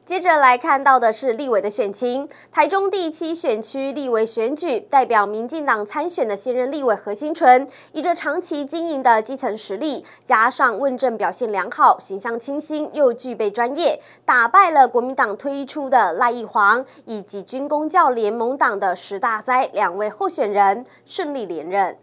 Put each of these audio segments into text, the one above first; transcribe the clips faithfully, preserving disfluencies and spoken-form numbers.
接着来看到的是立委的选情，台中第七选区立委选举，代表民进党参选的现任立委何欣纯，以着长期经营的基层实力，加上问政表现良好、形象清新，又具备专业，打败了国民党推出的赖奕煌以及军公教联盟党的石大哉两位候选人，顺利连任。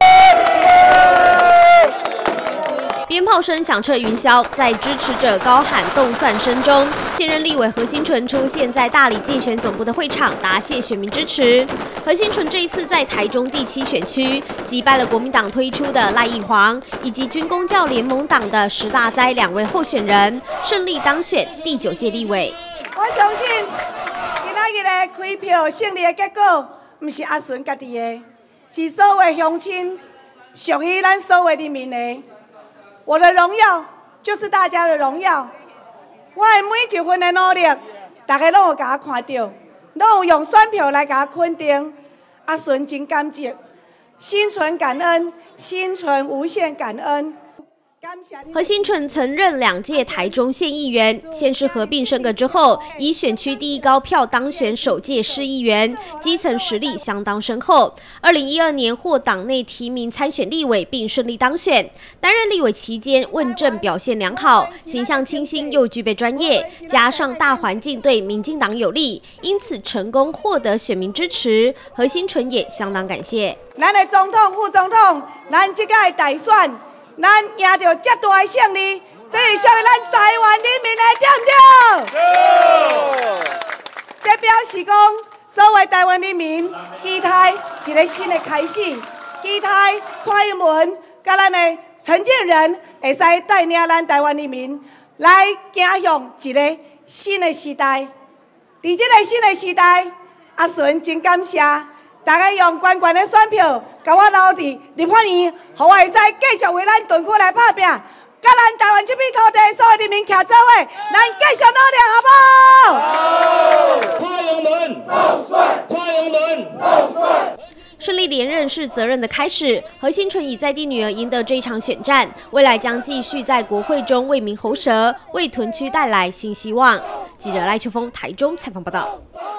鞭炮声响彻云霄，在支持者高喊动算声中，现任立委何欣纯出现在大里竞选总部的会场，答谢选民支持。何欣纯这一次在台中第七选区击败了国民党推出的赖奕煌以及军公教联盟党的石大哉两位候选人，顺利当选第九届立委。 我相信，今仔日的开票胜利的结果，不是阿纯家己的，是所有乡亲属于咱所有人民的。 我的荣耀就是大家的荣耀，我的每一份的努力，大家拢有甲我看到，拢有用选票来甲我肯定。阿纯真感激，心存感恩，心存无限感恩。 何欣纯曾任两届台中县议员，县市合并升格之后，以选区第一高票当选首届市议员，基层实力相当深厚。二零一二年获党内提名参选立委，并顺利当选。担任立委期间，问政表现良好，形象清新又具备专业，加上大环境对民进党有利，因此成功获得选民支持。何欣纯也相当感谢。 咱的总统、副总统，咱这届大选。 咱赢到这大的胜利，这是属于咱台湾人民的，对不对？这表示讲，所有台湾人民期待一个新的开始，期待蔡英文甲咱的陈建仁会使带领咱台湾人民来走向一个新的时代。在这个新的时代，阿纯真感谢大家用悬悬的选票。 甲我留伫立法院，互我会使继续为咱屯区来打拼，甲咱台湾这片土地所有人民徛做伙，咱继续努力，好不好？ 蔡英文动算，蔡英文动算。 顺利连任是责任的开始。何欣纯以在地女儿赢得这一场选战，未来将继续在国会中为民喉舌，为屯区带来新希望。记者赖秋峰台中采访报道。